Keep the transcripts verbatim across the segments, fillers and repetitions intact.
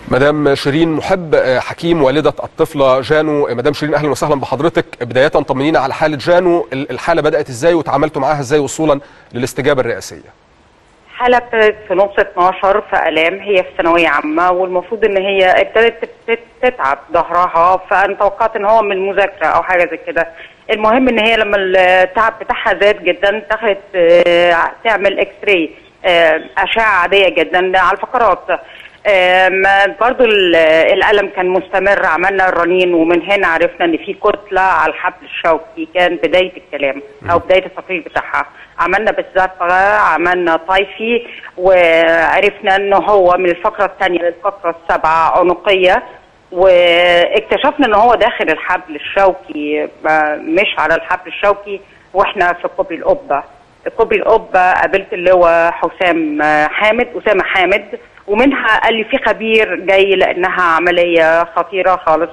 مدام شيرين محب حكيم والدة الطفلة جانو. مدام شيرين اهلا وسهلا بحضرتك. بداية طمنينا على حالة جانو، الحالة بدأت ازاي وتعاملتوا معاها ازاي وصولا للاستجابة الرئاسية؟ حالة ابتدت في نص اتناشر في آلام، هي في ثانوية عامة والمفروض ان هي ابتدت تتعب ظهرها، فانا توقعت ان هو من المذاكرة او حاجة زي كده. المهم ان هي لما التعب بتاعها زاد جدا دخلت تعمل اكس راي، اشعة عادية جدا على الفقرات. برضو الألم كان مستمر، عملنا الرنين ومن هنا عرفنا ان في كتلة على الحبل الشوكي، كان بداية الكلام او بداية التقرير بتاعها. عملنا بالزفرة، عملنا طيفي، وعرفنا ان هو من الفقرة الثانية للفقرة السابعة عنقية، واكتشفنا ان هو داخل الحبل الشوكي مش على الحبل الشوكي. واحنا في كوبري القبة كوبري القبة قابلت اللي هو حسام حامد أسامة حامد، ومنها قال لي في خبير جاي لانها عمليه خطيره خالص.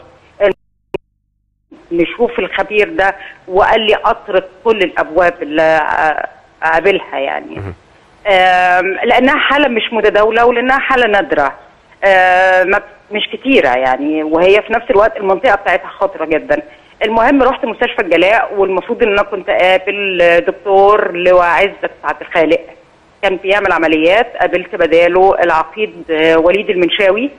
نشوف الخبير ده، وقال لي اطرق كل الابواب اللي اقابلها يعني، لانها حاله مش متداوله ولانها حاله نادره مش كتيره يعني، وهي في نفس الوقت المنطقه بتاعتها خطره جدا. المهم رحت مستشفى الجلاء، والمفروض ان انا كنت اقابل دكتور لواء عزت عبد الخالق كان بيعمل عمليات، قابلت بداله العقيد وليد المنشاوي.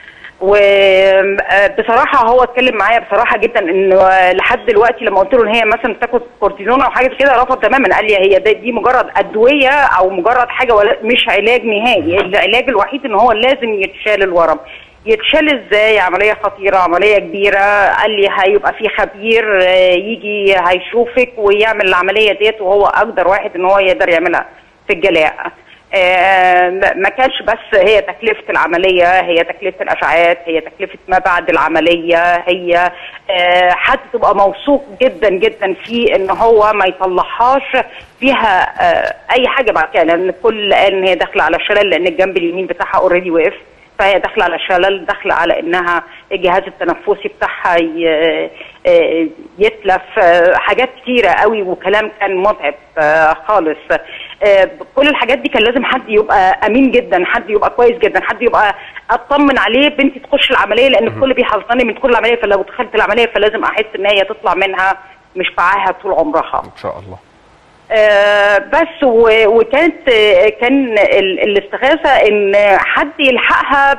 وبصراحه هو اتكلم معايا بصراحه جدا، انه لحد دلوقتي لما قلت له ان هي مثلا بتاخد كورتيزون او حاجه كده رفض تماما، قال لي هي دي مجرد ادويه او مجرد حاجه ولا مش علاج نهائي، العلاج الوحيد ان هو لازم يتشال الورم. يتشال ازاي؟ عمليه خطيره، عمليه كبيره. قال لي هيبقى في خبير يجي هيشوفك ويعمل العمليه ديت، وهو اقدر واحد ان هو يقدر يعملها في الجلاء. آه ما كانش بس هي تكلفة العملية، هي تكلفة الأشعاعات، هي تكلفة ما بعد العملية، هي آه حد تبقى موثوق جدا جدا فيه ان هو ما يطلعهاش فيها آه اي حاجة بعد كده، لان الكل قال ان هي داخلة على شلل، لان الجنب اليمين بتاعها اوريدي وقف، فهي داخله على شلل، داخله على انها الجهاز التنفسي بتاعها يتلف، حاجات كتيره قوي، وكلام كان متعب خالص. كل الحاجات دي كان لازم حد يبقى امين جدا، حد يبقى كويس جدا، حد يبقى اطمن عليه بنتي تخش العمليه، لان الكل بيحذرني من كل العمليه، فلو دخلت العمليه فلازم احس ان هي تطلع منها مش معاها طول عمرها ان شاء الله. آه بس وكانت آه كان الاستغاثه ان حد يلحقها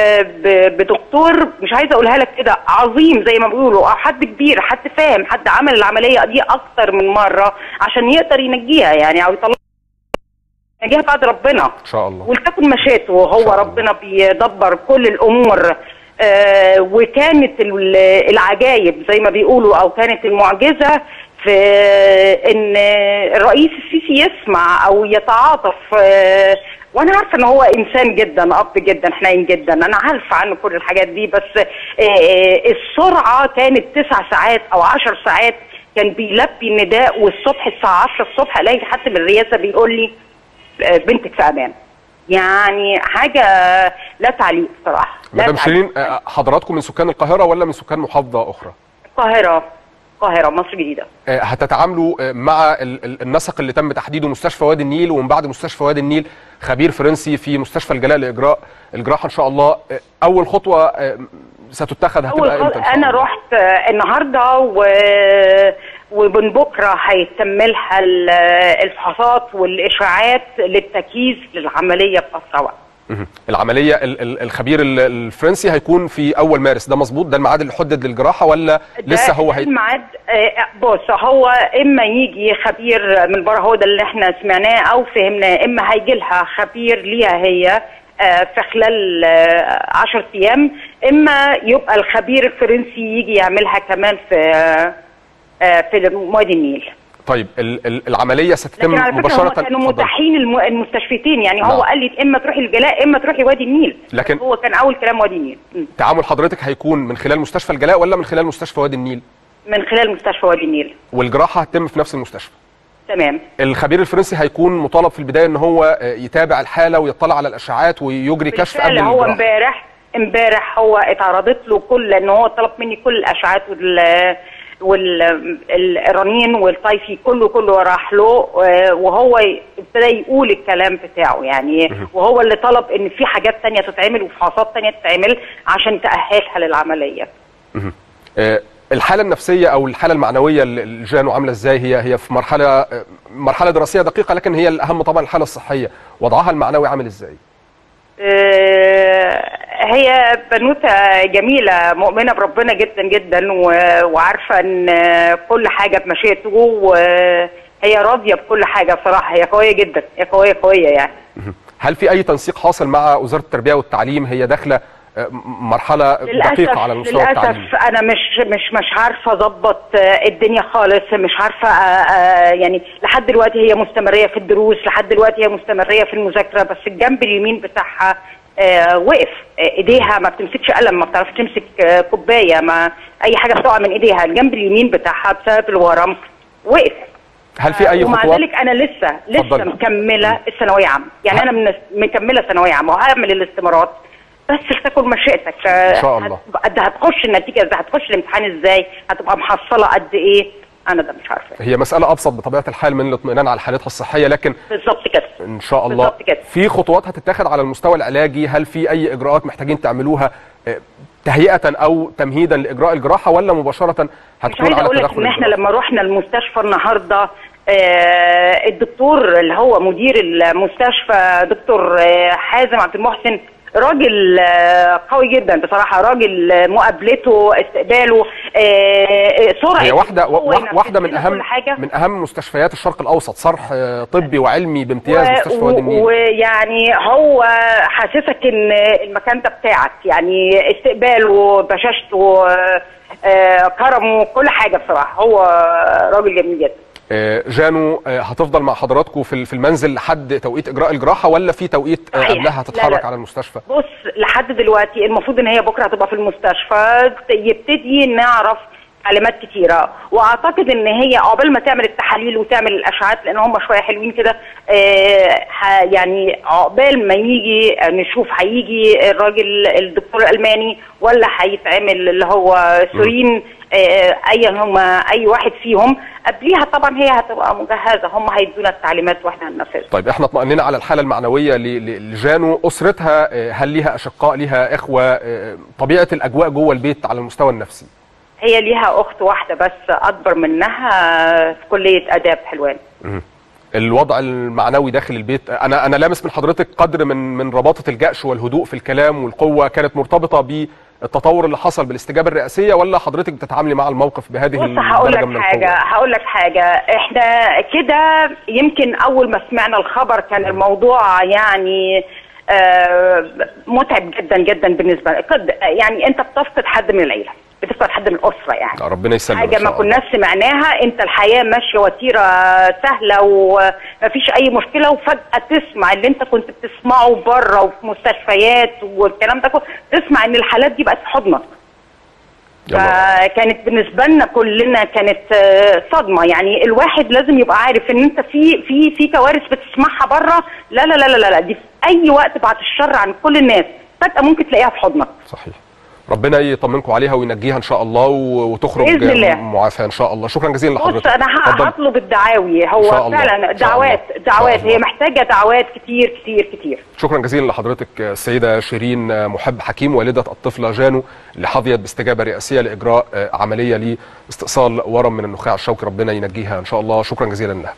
بدكتور، مش عايزه اقولها لك كده، عظيم زي ما بيقولوا، او حد كبير، حد فاهم، حد عمل العمليه دي اكتر من مره عشان يقدر ينجيها يعني، او يطلع ينجيها بعد ربنا ان شاء الله، ولتكن مشاته، وهو ربنا بيدبر كل الامور. آه وكانت العجايب زي ما بيقولوا، او كانت المعجزه في ان الرئيس السيسي يسمع او يتعاطف. وانا عارفه ان هو انسان جدا، اب جدا، حنين جدا، انا عارفه عنه كل الحاجات دي، بس السرعه كانت تسع ساعات او عشر ساعات كان بيلبي النداء، والصبح الساعه عشرة الصبح الاقي حد من الرئاسه بيقول لي بنتك في امان. يعني حاجه لا تعليق صراحه. مدام شيرين، حضراتكم من سكان القاهره ولا من سكان محافظه اخرى؟ القاهره القاهرة مصر الجديدة. هتتعاملوا مع النسق اللي تم تحديده مستشفى وادي النيل، ومن بعد مستشفى وادي النيل خبير فرنسي في مستشفى الجلاء لاجراء الجراحه ان شاء الله. اول خطوه ستتخذ هتبقى امتى؟ انا رحت النهارده و... ومن بكره هيتم لها الفحوصات والاشاعات للتجهيز للعمليه باسرع وقت. العمليه الخبير الفرنسي هيكون في اول مارس، ده مظبوط؟ ده الميعاد اللي حدد للجراحه ولا لسه هو هي؟ الميعاد بص، هو اما يجي خبير من بره، هو ده اللي احنا سمعناه او فهمناه، اما هيجي لها خبير ليها هي في خلال عشر ايام، اما يبقى الخبير الفرنسي يجي يعملها كمان في في وادي النيل. طيب العمليه ستتم مباشره؟ كانوا متاحين المستشفيتين يعني. نعم. هو قال لي اما تروحي الجلاء اما تروحي وادي النيل، لكن هو كان اول كلام وادي النيل. تعامل حضرتك هيكون من خلال مستشفى الجلاء ولا من خلال مستشفى وادي النيل؟ من خلال مستشفى وادي النيل. والجراحه هتتم في نفس المستشفى؟ تمام. الخبير الفرنسي هيكون مطالب في البدايه ان هو يتابع الحاله ويطلع على الاشعاعات ويجري كشف قبل الجراحه. هو امبارح امبارح هو اتعرضت له كل، ان هو طلب مني كل الاشعاعات وال والرنين والطيفي كله كله راح له، وهو ابتدى يقول الكلام بتاعه يعني، وهو اللي طلب ان في حاجات تانية تتعمل وفحوصات تانية تتعمل عشان تأهلها للعملية. الحالة النفسية أو الحالة المعنوية لجانو عاملة إزاي؟ هي هي في مرحلة مرحلة دراسية دقيقة، لكن هي الأهم طبعا الحالة الصحية، وضعها المعنوي عامل إزاي؟ هي بنوتة جميلة مؤمنة بربنا جدا جدا، وعارفة إن كل حاجة بمشيئته، وهي راضية بكل حاجة بصراحة. هي قوية جدا، هي قوية قوية يعني. هل في أي تنسيق حاصل مع وزارة التربية والتعليم؟ هي داخلة مرحلة دقيقة على المستوى التعليمي. للأسف أنا مش مش مش عارفة أظبط الدنيا خالص، مش عارفة يعني. لحد دلوقتي هي مستمرية في الدروس، لحد دلوقتي هي مستمرية في المذاكرة، بس الجنب اليمين بتاعها وقف. إيديها ما بتمسكش قلم، ما بتعرفش تمسك كوباية، ما أي حاجة بتقع من إيديها. الجنب اليمين بتاعها بسبب الورم وقف. هل في أي خطوات؟ ومع ذلك أنا لسه لسه فضل. مكملة الثانوية عامة، يعني أنا من مكملة ثانوية عامة وهعمل الاستمارات، بس تكن مشيئتك ان شاء الله. قد هتخش النتيجه ازاي، هتخش الامتحان ازاي، هتبقى محصله قد ايه، انا ده مش عارفه. هي مساله ابسط بطبيعه الحال من الاطمئنان على حالتها الصحيه، لكن بالظبط كده ان شاء الله في خطوات هتتاخد على المستوى العلاجي. هل في اي اجراءات محتاجين تعملوها تهيئه او تمهيدا لاجراء الجراحه، ولا مباشره هتكون على التدخل؟ مش عايزه اقول لك ان احنا لما رحنا المستشفى النهارده آه الدكتور اللي هو مدير المستشفى دكتور آه حازم عبد المحسن راجل قوي جدا بصراحه، راجل مقابلته استقباله سرعه. هي واحده واحده من اهم من اهم مستشفيات الشرق الاوسط، صرح طبي وعلمي بامتياز، مستشفى وادي النيل. ويعني هو حاسسك ان المكان ده بتاعك، يعني استقباله، بشاشته، كرمه، كل حاجه بصراحه. هو راجل جميل جدا. جانو هتفضل مع حضراتكم في المنزل لحد توقيت اجراء الجراحه، ولا في توقيت قبلها هتتحرك لا لا. على المستشفى؟ بص، لحد دلوقتي المفروض ان هي بكره هتبقى في المستشفى، يبتدي نعرف تعليمات كتيره، واعتقد ان هي عقبال ما تعمل التحاليل وتعمل الاشعاعات، لان هم شويه حلوين كده، يعني عقبال ما يجي نشوف هيجي الراجل الدكتور الالماني ولا هيتعمل اللي هو سورين، اي هم اي واحد فيهم قبليها طبعا هي هتبقى مجهزه، هم هيدونا التعليمات واحنا هننفذها. طيب احنا اطمئننا على الحاله المعنويه لجانو. اسرتها هل ليها اشقاء، ليها اخوه؟ طبيعه الاجواء جوه البيت على المستوى النفسي؟ هي ليها اخت واحده بس اكبر منها في كليه اداب حلوان. الوضع المعنوي داخل البيت، انا انا لامس من حضرتك قدر من من رباطه الجأش والهدوء في الكلام والقوه، كانت مرتبطه بالتطور اللي حصل بالاستجابه الرئاسيه، ولا حضرتك بتتعاملي مع الموقف بهذه الدرجه من القوه؟ هقول لك حاجه، احنا كده يمكن اول ما سمعنا الخبر كان الموضوع يعني آه متعب جدا جدا بالنسبه لك، يعني انت بتفقد حد من العيله، بتفقد حد من الاسره، يعني ربنا يسلمك. حاجه ما كناش سمعناها، انت الحياه ماشيه وتيره سهله ومفيش اي مشكله، وفجاه تسمع اللي انت كنت بتسمعه بره وفي مستشفيات والكلام ده كله، تسمع ان الحالات دي بقت في حضنك. فكانت بالنسبه لنا كلنا كانت صدمه، يعني الواحد لازم يبقى عارف ان انت في في في كوارث بتسمعها بره، لا لا لا لا لا دي في اي وقت بعد الشر عن كل الناس فجاه ممكن تلاقيها في حضنك. صحيح. ربنا يطمنكم عليها وينجيها ان شاء الله وتخرج معافاه ان شاء الله. شكرا جزيلا لحضرتك. بص انا هطلب الدعاوي، هو فعلا دعوات دعوات هي محتاجه دعوات كتير كتير كتير. شكرا جزيلا لحضرتك السيده شيرين محب حكيم، والده الطفله جانو اللي حظيت باستجابه رئاسيه لاجراء عمليه لاستئصال ورم من النخاع الشوكي، ربنا ينجيها ان شاء الله. شكرا جزيلا لها.